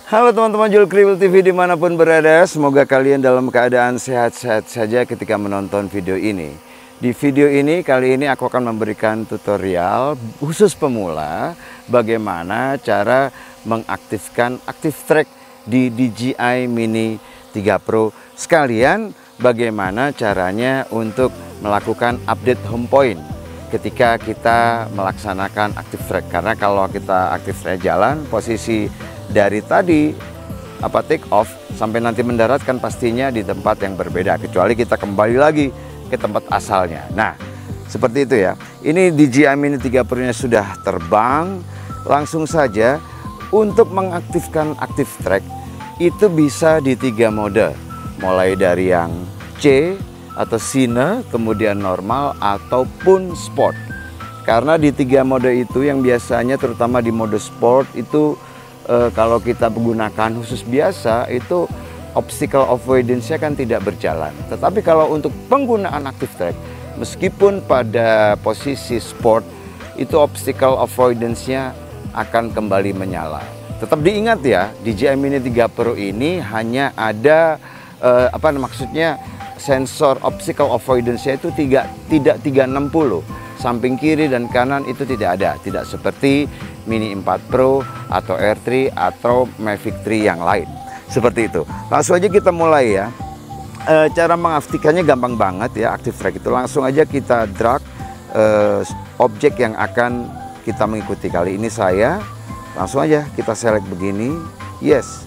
Halo teman-teman Julkriwil TV dimanapun berada, semoga kalian dalam keadaan sehat-sehat saja ketika menonton video ini. Di video ini kali ini aku akan memberikan tutorial khusus pemula bagaimana cara mengaktifkan Active Track di DJI Mini 3 Pro. Sekalian bagaimana caranya untuk melakukan update home point ketika kita melaksanakan Active Track. Karena kalau kita Active Track jalan, posisi dari tadi take off sampai nanti mendarat kan pastinya di tempat yang berbeda, kecuali kita kembali lagi ke tempat asalnya. Nah, seperti itu ya. Ini DJI Mini 3 Pro nya sudah terbang. Langsung saja untuk mengaktifkan Active Track itu bisa di 3 mode. Mulai dari yang C atau Cine, kemudian normal ataupun Sport. Karena di 3 mode itu yang biasanya terutama di mode Sport itu kalau kita menggunakan khusus biasa itu obstacle avoidance-nya kan tidak berjalan. Tetapi kalau untuk penggunaan Active Track, meskipun pada posisi sport itu obstacle avoidance-nya akan kembali menyala. Tetap diingat ya, DJI Mini 3 Pro ini hanya ada maksudnya sensor obstacle avoidance-nya itu tidak 360. Samping kiri dan kanan itu tidak ada, tidak seperti Mini 4 Pro atau R3 atau Mavic 3 yang lain. Seperti itu. Langsung aja kita mulai ya. Cara mengaktifkannya gampang banget ya, Active Track itu. Langsung aja kita drag objek yang akan kita mengikuti. Kali ini saya, langsung aja kita select begini. Yes.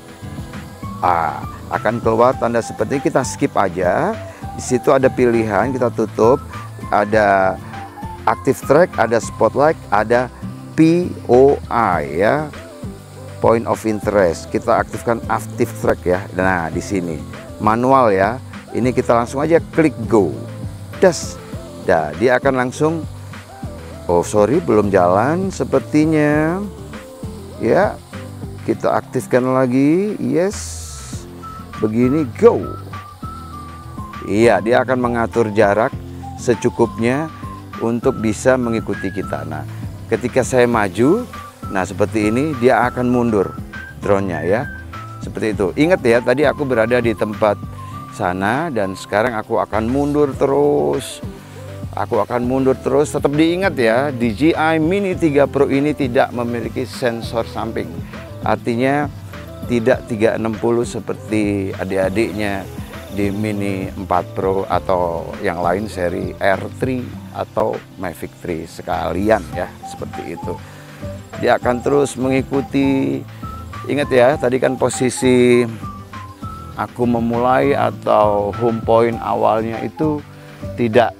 Akan keluar tanda seperti ini, kita skip aja. Di situ ada pilihan, kita tutup. Ada Active Track, ada Spotlight, ada POI ya, Point of Interest. Kita aktifkan Active Track ya. Nah, di sini manual ya. Ini kita langsung aja klik go. Das. Dah, dia akan langsung belum jalan sepertinya. Ya. Kita aktifkan lagi. Yes. Begini go. Iya, dia akan mengatur jarak secukupnya untuk bisa mengikuti kita. Nah, ketika saya maju, nah seperti ini dia akan mundur drone-nya ya. Seperti itu. Ingat ya, tadi aku berada di tempat sana dan sekarang aku akan mundur terus. Tetap diingat ya, DJI Mini 3 Pro ini tidak memiliki sensor samping. Artinya tidak 360 seperti adik-adiknya di Mini 4 Pro atau yang lain seri R3 atau Mavic 3 sekalian ya, seperti itu. Dia akan terus mengikuti. Ingat ya, tadi kan posisi aku memulai atau home point awalnya itu tidak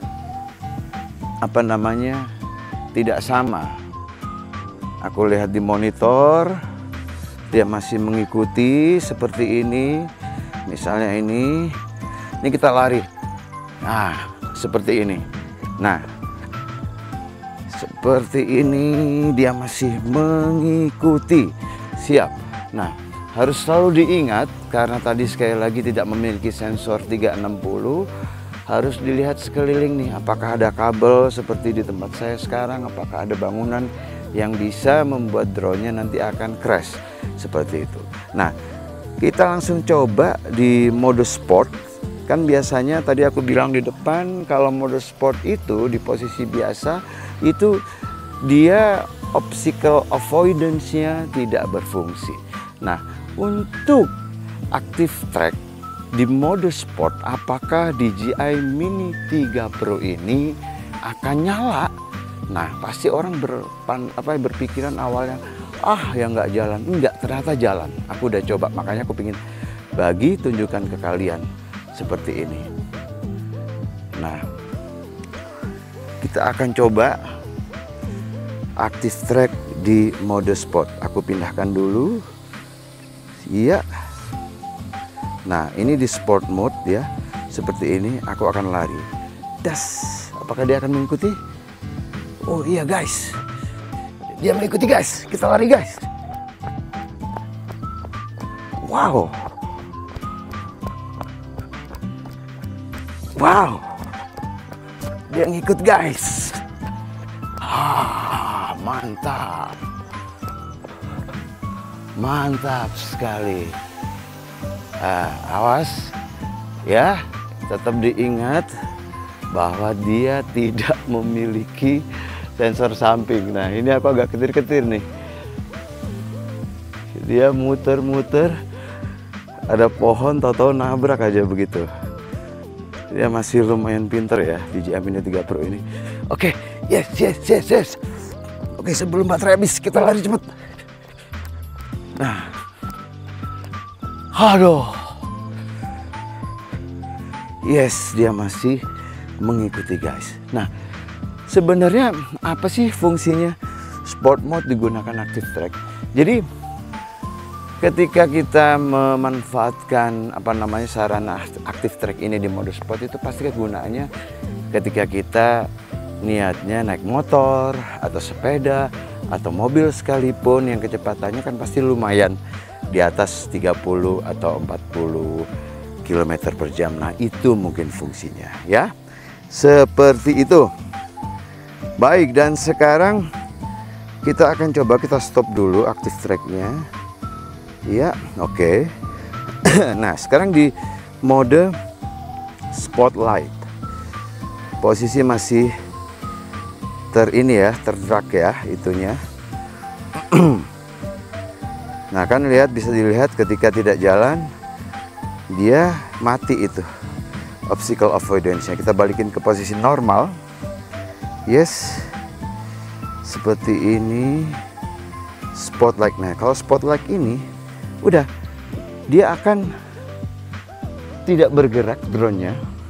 tidak sama. Aku lihat di monitor dia masih mengikuti seperti ini. Misalnya ini kita lari. Nah, seperti ini. Nah, seperti ini dia masih mengikuti. Siap. Nah, harus selalu diingat karena tadi sekali lagi tidak memiliki sensor 360. Harus dilihat sekeliling nih, apakah ada kabel seperti di tempat saya sekarang, apakah ada bangunan yang bisa membuat drone-nya nanti akan crash. Seperti itu. Nah, kita langsung coba di mode sport. Kan biasanya tadi aku bilang di depan kalau mode sport itu di posisi biasa itu dia obstacle avoidance-nya tidak berfungsi. Nah, untuk Active Track di mode sport, apakah DJI Mini 3 Pro ini akan nyala? Nah, pasti orang berpikiran awalnya, ya nggak jalan. Enggak, ternyata jalan. Aku udah coba, makanya aku pengen tunjukkan ke kalian seperti ini. Nah, kita akan coba Active Track di mode sport. Aku pindahkan dulu. Iya. Nah, ini di sport mode ya. Seperti ini, aku akan lari. Das. Apakah dia akan mengikuti? Oh iya guys. Dia mengikuti guys. Kita lari guys. Wow. Wow. Dia ngikut guys. Mantap. Mantap sekali. Awas ya, tetap diingat bahwa dia tidak memiliki sensor samping. Nah, ini aku agak ketir-ketir nih. Dia muter-muter, ada pohon, tahu-tahu nabrak aja begitu. Dia masih lumayan pinter ya DJI Mini 3 Pro ini. Oke, yes. Oke, sebelum baterai habis kita lari cepet. Nah, aduh, yes, dia masih mengikuti guys. Nah, sebenarnya apa sih fungsinya sport mode digunakan active track? Jadi ketika kita memanfaatkan sarana active track ini di mode sport, itu pasti kegunaannya ketika kita niatnya naik motor atau sepeda atau mobil sekalipun yang kecepatannya kan pasti lumayan di atas 30 atau 40 km per jam. Nah, itu mungkin fungsinya ya. Seperti itu. Baik, dan sekarang kita akan coba kita stop dulu active track-nya. Ya, oke. Nah, sekarang di mode spotlight. Posisi masih terdrag ya itunya. Nah, kan bisa dilihat ketika tidak jalan dia mati itu. Obstacle avoidance-nya kita balikin ke posisi normal. Yes. Seperti ini. Spotlight. Nah, kalau spotlight ini udah dia akan tidak bergerak drone-nya.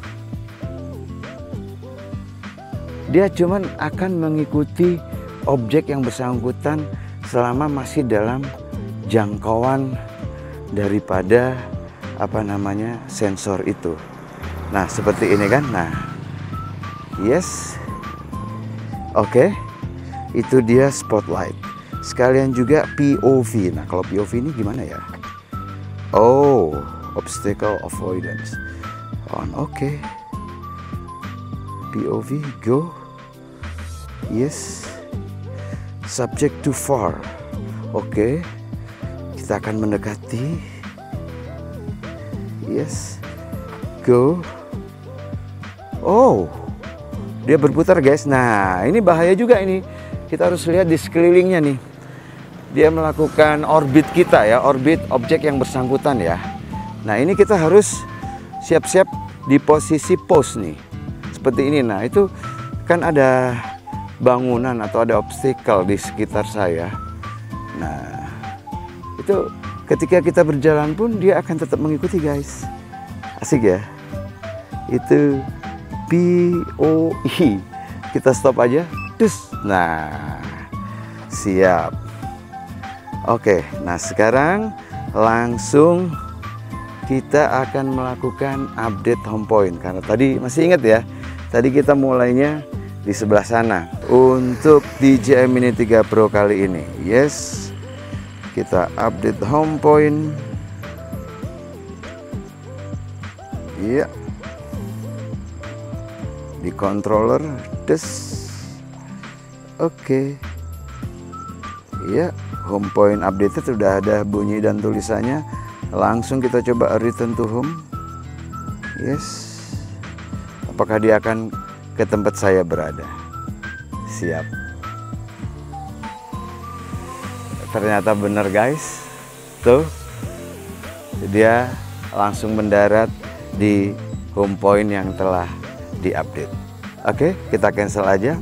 Dia cuman akan mengikuti objek yang bersangkutan selama masih dalam jangkauan daripada sensor itu. Nah, seperti ini kan. Nah, yes. Oke. Itu dia spotlight. Sekalian juga POV. Nah, kalau POV ini gimana ya? Oh, obstacle avoidance on. Oke. POV go. Yes. Subject too far. Oke. Kita akan mendekati. Yes. Go. Oh. Dia berputar, guys. Nah, ini bahaya juga ini. Kita harus lihat di sekelilingnya nih. Dia melakukan orbit kita ya, orbit objek yang bersangkutan ya. Nah, ini kita harus siap-siap di posisi pose nih. Seperti ini. Nah, itu kan ada bangunan atau ada obstacle di sekitar saya. Nah, itu ketika kita berjalan pun dia akan tetap mengikuti, guys. Asik ya. Itu POI. Kita stop aja. Nah, siap. Oke, nah sekarang langsung kita akan melakukan update home point. Karena tadi masih ingat ya, tadi kita mulainya di sebelah sana. Untuk DJI Mini 3 Pro kali ini, yes, kita update home point. Iya. Di controller, Oke. Ya, home point update sudah ada bunyi dan tulisannya. Langsung kita coba return to home. Yes. Apakah dia akan ke tempat saya berada? Siap. Ternyata benar, guys. Tuh. Dia langsung mendarat di home point yang telah diupdate. Oke, kita cancel aja.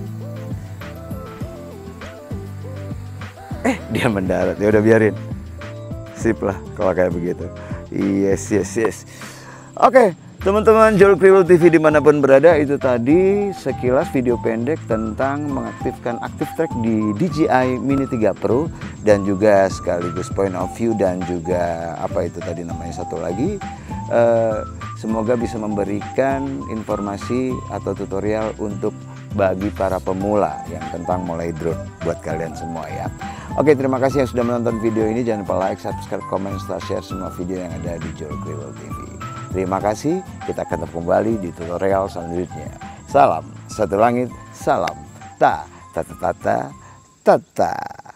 Dia mendarat, ya udah biarin. Sip lah kalau kayak begitu. Yes. Oke, teman-teman Jolk Rewel TV dimanapun berada, itu tadi sekilas video pendek tentang mengaktifkan active track di DJI Mini 3 Pro dan juga sekaligus point of view dan juga apa itu tadi namanya satu lagi. Semoga bisa memberikan informasi atau tutorial untuk bagi para pemula yang tentang mulai drone buat kalian semua ya. Oke, terima kasih yang sudah menonton video ini. Jangan lupa like, subscribe, komen, serta share semua video yang ada di Jolk Rewel TV. Terima kasih, kita akan kembali di tutorial selanjutnya. Salam satu langit, salam ta ta ta ta ta ta.